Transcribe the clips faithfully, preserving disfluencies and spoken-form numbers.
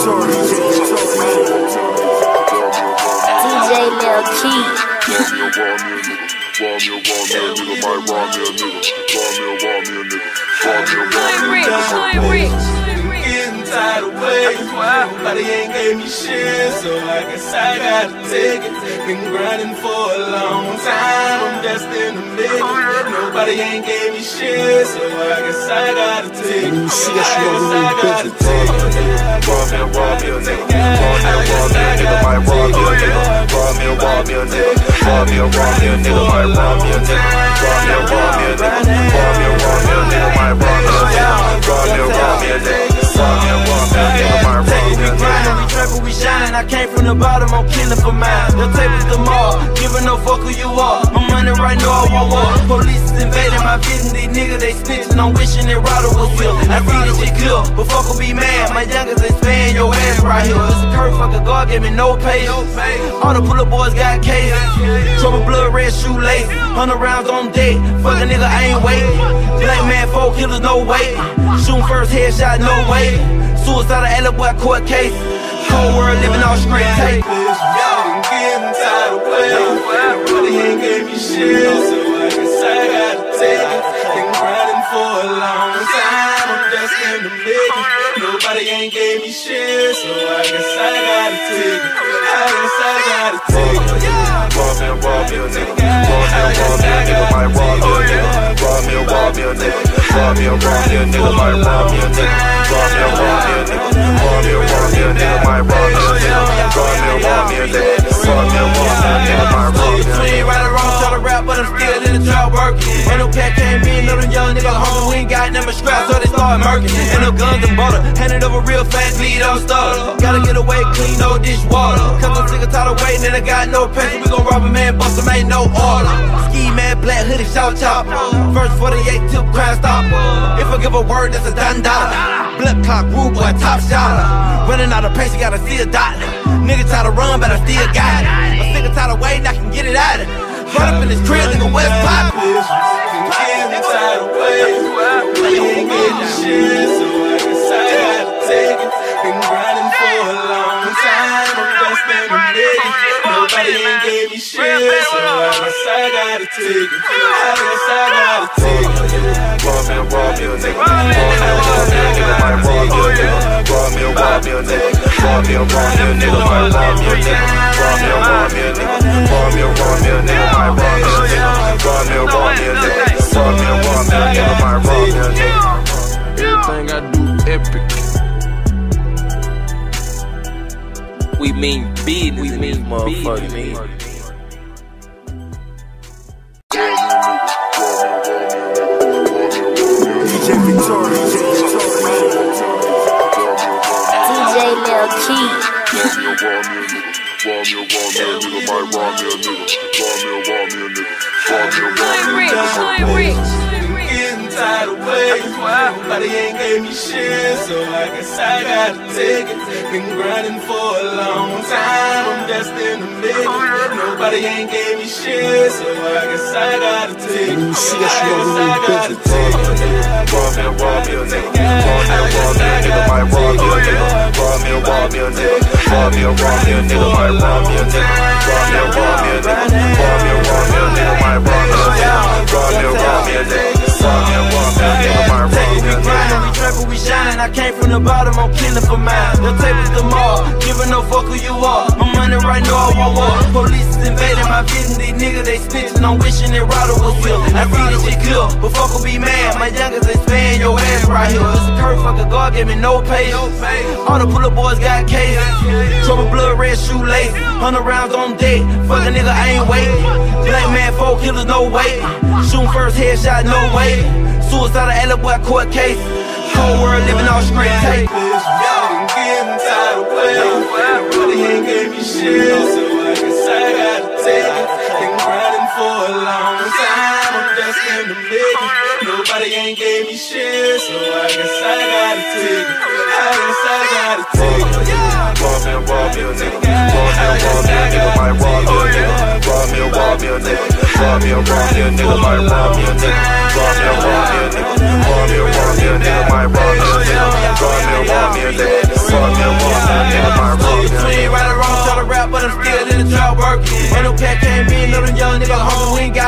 Lil Key. Getting tired of waiting. Nobody ain't gave me shit, so I guess I gotta take it. Been grinding for a long time, I'm destined to make it. Nobody ain't gave me shit, so I guess I gotta take it. I guess I gotta take it. Raw me, raw me a nigga. Raw me, raw me a nigga. Might raw me a nigga. Raw me, raw me a nigga. Raw me, raw me a nigga. Might raw me a nigga. Raw me, raw me a nigga. Raw me, raw me a nigga. Might raw me a nigga. Raw me, raw me a nigga. We shine, I came from the bottom, I'm killing for mine. The tables the mall, giving no fuck who you are. My money right now, I want war. Police is invading my business, these niggas they snitching. I'm wishing that Ryder was real. I see this shit clear, but fuck will be mad. My youngest they span your ass right here. It's a curve, fuck a God, gave me no pay. All the pull-up boys got case. Trouble blood, red shoelace. Hundred rounds on deck, fuck a nigga, I ain't wait. Black man, four killers, no weight. Shooting first headshot, no way. Suicide, L boy court case. Cold world living on straight tape. I'm getting tired of waiting. Nobody ain't gave me shit, so I guess I gotta take it. Been grinding for a long time, I'm destined to make it. Nobody ain't gave me shit, so I guess I gotta take it. I guess I gotta take it. Raw me, raw me a nigga. Raw me, raw me a nigga. Might raw me a nigga. Raw me, raw me a nigga. Raw me, raw me a nigga. Might raw me a nigga. Raw me, raw me a nigga. Raw me, raw me a nigga. Might raw me a nigga. Raw me, raw me a nigga. Raw me, raw me a nigga. Might raw me a nigga. Right or wrong, try to rap, but I'm still in the trap working. Ain't no cat came in, no them young niggas hungry. We ain't got never scraps, so they start murking. Ain't no guns and butter, hand it over real fast, lead on stutter. Gotta get away clean, no dishwater. Cause I'm sick and tired of waiting, and I got no patience. We gon' rob a man, bust him, ain't no order. Ski man, black hoodie, shout chopper. First forty-eight tip, crime stopper. If I give a word, that's a done dollar. Blood clock, rude boy, top shotter. Running out of pace, you gotta see a doctor. Nigga try to run, but I still got it. I'm sick and tired of waiting, I can get it out of it. Run up in this crib, nigga, West Pop. I'm getting tired of waiting. Nobody ain't getting shit, so I guess I gotta take it. Been grinding for a long time, I'm destined to make it. Nobody ain't gave me shit, so I guess I gotta take it. I guess I gotta take it. Raw me, raw me a nigga. Raw me, raw me a nigga. Might raw me a nigga. Raw me, raw me a nigga. Raw me, raw me a nigga. Might raw me a nigga. Raw me, raw me a nigga. Raw me, raw me a nigga. Might raw me a nigga. Raw me, raw me a nigga. Raw me, raw me a nigga. Might raw me a nigga. Everything I do epic. We mean big, we mean motherfucking. Lil Key. Getting tired of waiting. Nobody ain't gave me shit, so I guess I gotta take it. Been grinding for a long time, I'm destined to make it. Nobody ain't gave me shit, so I guess I gotta take it. I guess I gotta take it. Raw me, raw me a nigga. Raw me, raw me a nigga. Might raw me a nigga. Raw me, raw me a nigga. Raw me, raw me a nigga. Might raw me a nigga. Raw me, raw me a nigga. Raw me, raw me a nigga. Might raw me a nigga. Raw me, raw me a nigga. We trappin', we shine, I came from the bottom, I'm killing for mine. The tables the mall, giving no fuck who you are. My money right now, I want war. Police is invading my business, these niggas they snitching. I'm wishing that Ryder was real. I see this shit clear, but fuck will be mad. My youngest they span your ass right here. It's a curve, fuck a God, gave me no pay. All the pull-up boys got case. Trouble blood, red shoelace. Hundred rounds on deck, fuck a nigga, I ain't wait. Black man, four killers, no weight. Shooting first headshot, no way. Suicide, L boy court case. Cold world living on straight tape. I'm getting tired of waiting. Nobody ain't gave me shit, so I guess I gotta take it. Been grinding for a long time, I'm destined to make it. Nobody ain't gave me shit, so I guess I gotta take it. I guess I gotta take it. Raw me, raw me a nigga. Raw me, raw me a nigga. Might raw me a nigga. Raw me, raw me a nigga. Raw me, raw me a nigga. Might raw me a nigga. Raw me, raw me a nigga. Raw me, raw me a nigga. Might raw me a nigga. Raw me, raw me a nigga. Raw me, raw me a nigga.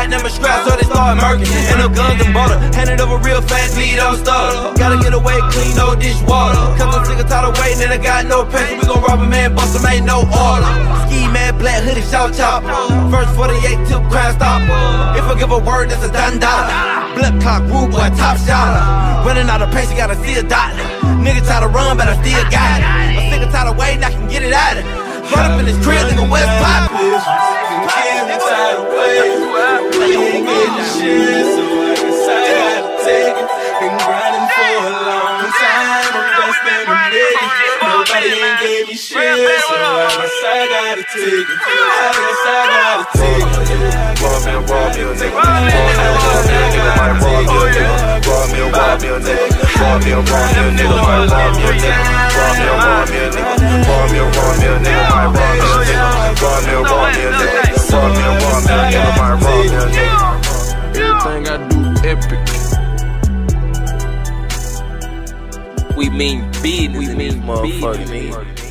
got them scraps, so they start murking. And the guns and butter, hand it over real fast, lead on stutter. Gotta get away clean, no dishwater. Cause I'm sick and tired of waiting and I got no patience. We gon' rob a man, bust him, ain't no order. Ski man, black hoodie, shout chop. First forty-eight tip, crime stop. If I give a word, that's a done dollar. Blood clock, rude boy, top shot. Running out of pace, you gotta see a doctor. Nigga try to run, but I still got it. I'm sick and tired of waiting, I can get it out of it. Run up in this crib, nigga, West Pop. I'm tired of waiting. We ain't getting shit, so I guess I gotta take it. Been grinding for a long time, I'm best in the nigga. Nobody ain't gave me shit, so I guess I gotta take it. I guess I gotta take it. Raw me, raw me, a nigga. Raw me, might raw me a nigga. Raw me, raw me a nigga. Raw me, raw me a nigga. Might raw me a nigga. Raw me, raw me a nigga. Raw me, raw me a nigga. Might raw me a nigga. Raw me, raw me a nigga. Raw me, raw me a nigga. Might raw me a nigga. Everything I do epic. We mean business, we mean motherfucking.